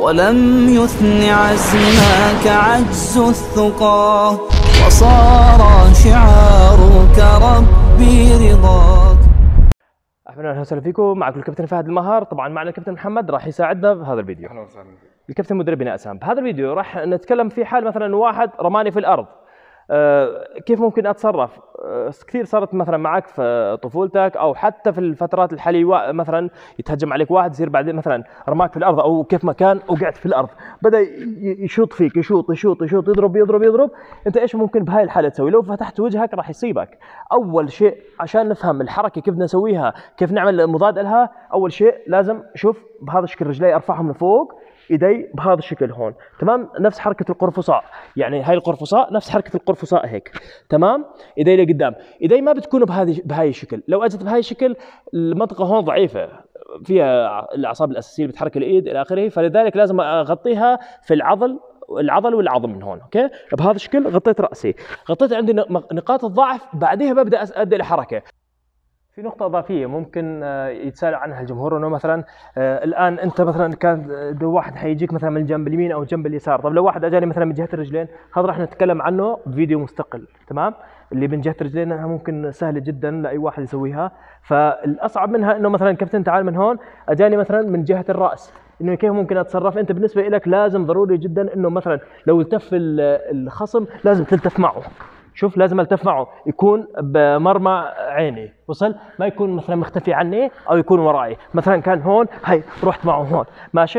ولم يثن عزمك عجز الثقى، وصار شعارك ربي رضاك. اهلا وسهلا فيكم، معكم الكابتن فهد المهار. طبعا معنا الكابتن محمد راح يساعدنا بهذا الفيديو. اهلا وسهلا. الكابتن مدرب بناء اسهم. بهذا الفيديو راح نتكلم في حال مثلا واحد رماني في الارض، كيف ممكن اتصرف؟ كثير صارت مثلا معك في طفولتك او حتى في الفترات الحاليه، مثلا يتهجم عليك واحد يصير بعدين مثلا رماك في الارض او كيف ما كان وقعت في الارض، بدا يشوط فيك، يشوط يضرب. انت ايش ممكن بهاي الحاله تسوي؟ لو فتحت وجهك راح يصيبك. اول شيء عشان نفهم الحركه كيف نسويها، كيف نعمل مضاد لها، اول شيء لازم شوف بهذا الشكل رجلي ارفعهم لفوق، ايدي بهذا الشكل هون، تمام؟ نفس حركه القرفصاء، يعني هاي القرفصاء نفس حركه القرفصاء هيك، تمام؟ ايدي لقدام. ايدي ما بتكون بهاي الشكل، لو اجت بهاي الشكل المنطقه هون ضعيفه، فيها الاعصاب الاساسيه اللي بتحرك الايد الى اخره، فلذلك لازم اغطيها في العضل والعظم من هون، اوكي؟ بهذا الشكل غطيت راسي، غطيت عندي نقاط الضعف، بعدها ببدا ادي الحركه. في نقطة إضافية ممكن يتساءل عنها الجمهور، إنه مثلا الآن أنت مثلا كان لو واحد حيجيك مثلا من الجنب اليمين أو الجنب اليسار، طب لو واحد أجاني مثلا من جهة الرجلين، هذا راح نتكلم عنه بفيديو مستقل، تمام؟ اللي من جهة الرجلين ممكن سهلة جدا لأي واحد يسويها، فالأصعب منها إنه مثلا كابتن تعال من هون أجاني مثلا من جهة الرأس، إنه كيف ممكن أتصرف؟ أنت بالنسبة لك لازم ضروري جدا إنه مثلا لو التف الخصم لازم تلتف معه. شوف لازم التف معه، يكون بمرمى عيني، وصل؟ ما يكون مثلا مختفي عني او يكون وراي، مثلا كان هون هاي رحت معه هون ماشي،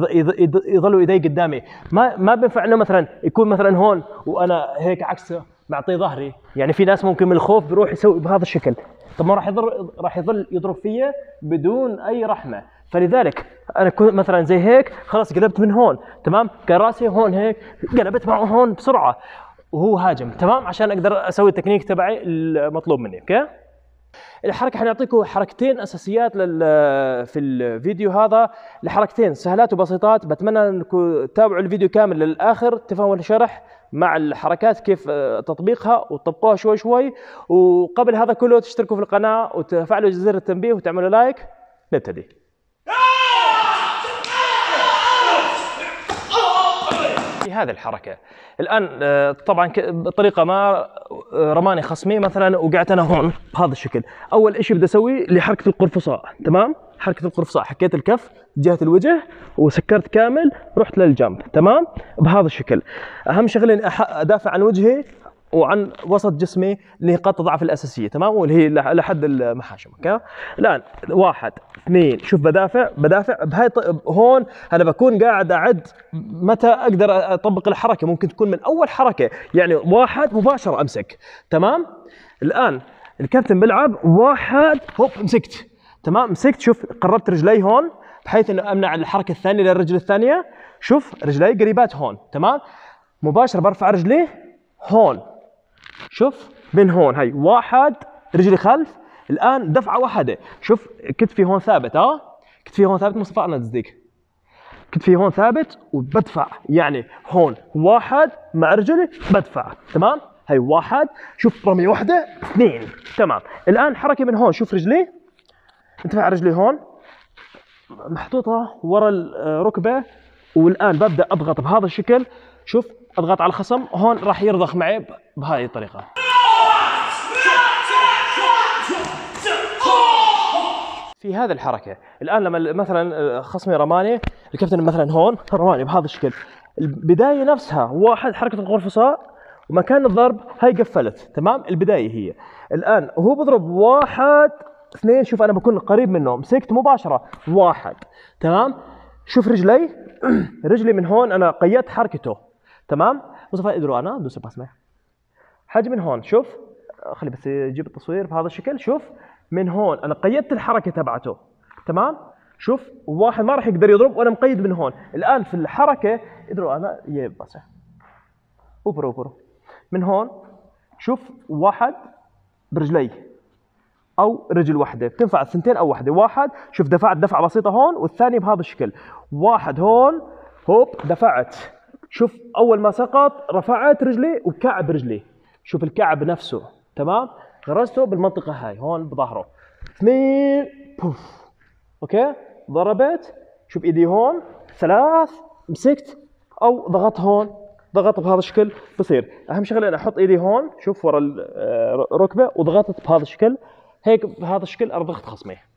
يظلوا ايدي قدامي، ما بينفع انه مثلا يكون مثلا هون وانا هيك عكسه معطيه ظهري، يعني في ناس ممكن من الخوف بيروح يسوي بهذا الشكل، طب ما راح يظل يضرب فيا بدون اي رحمه، فلذلك انا كنت مثلا زي هيك خلاص قلبت من هون، تمام؟ كان راسي هون هيك، قلبت معه هون بسرعه وهو هاجم، تمام؟ عشان اقدر اسوي التكنيك تبعي المطلوب مني، اوكي؟ الحركه حنعطيكم حركتين اساسيات في الفيديو هذا، لحركتين سهلات وبسيطات، بتمنى انكم تتابعوا الفيديو كامل للاخر تفهموا الشرح مع الحركات كيف تطبيقها وتطبقوها شوي شوي، وقبل هذا كله تشتركوا في القناه وتفعلوا زر التنبيه وتعملوا لايك. نبتدي. هذه الحركة الآن طبعا بطريقة ما رماني خصمي مثلا وقعت أنا هون بهذا الشكل، أول إشي بدي أسوي لحركة القرفصاء، تمام؟ حركة القرفصاء، حكيت الكف جهة الوجه وسكرت كامل، رحت للجنب، تمام؟ بهذا الشكل. أهم شغلة إني أدافع عن وجهي وعن وسط جسمي لنقاط الضعف الاساسيه، تمام؟ واللي هي لحد المحاشم، اوكي؟ الان واحد اثنين، شوف بدافع بهاي هون انا بكون قاعد اعد متى اقدر اطبق الحركه، ممكن تكون من اول حركه، يعني واحد مباشره امسك، تمام؟ الان الكابتن بيلعب واحد هوب مسكت، تمام؟ مسكت، شوف قربت رجلي هون بحيث انه امنع الحركه الثانيه للرجل الثانيه، شوف رجلي قريبات هون، تمام؟ مباشره برفع رجلي هون، شوف من هون، هاي واحد رجلي خلف، الان دفعه واحده، شوف كتفي هون ثابت، كتفي هون ثابت، مصطفى انا تصديق كتفي هون ثابت وبدفع، يعني هون واحد مع رجلي بدفع، تمام؟ هاي واحد، شوف رمي واحده اثنين، تمام؟ الان حركه من هون، شوف رجلي، انتبه على رجلي هون محطوطه ورا الركبه، والان ببدا اضغط بهذا الشكل، شوف اضغط على الخصم هون راح يرضخ معي بهذه الطريقه. في هذه الحركه الان لما مثلا خصمي رماني، الكابتن مثلا هون رماني بهذا الشكل، البدايه نفسها واحد حركه القرفصاء ومكان الضرب هاي قفلت، تمام؟ البدايه هي الان وهو بضرب واحد اثنين، شوف انا بكون قريب منه، مسكت مباشره واحد، تمام؟ شوف رجلي رجلي من هون انا قيدت حركته، تمام؟ مصطفى قدروا انا دوس بسمع حاجه من هون، شوف خلي بس يجيب التصوير بهذا الشكل، شوف من هون انا قيدت الحركه تبعته، تمام؟ شوف واحد ما راح يقدر يضرب وانا مقيد من هون، الان في الحركه قدروا انا يجيب بس وبرو من هون، شوف واحد برجلي او رجل واحده، بتنفع الثنتين او واحده، واحد شوف دفعت دفعه بسيطه هون، والثاني بهذا الشكل، واحد هون هوب دفعت، شوف اول ما سقط رفعت رجلي وكعب رجلي، شوف الكعب نفسه، تمام؟ غرزته بالمنطقه هاي هون بظهره، اثنين بوف، اوكي؟ ضربت، شوف ايدي هون ثلاث مسكت او ضغطت هون، ضغطت بهذا الشكل بصير. اهم شغله انا احط ايدي هون شوف ورا الركبه وضغطت بهذا الشكل، هيك بهذا الشكل ارضخت خصمي.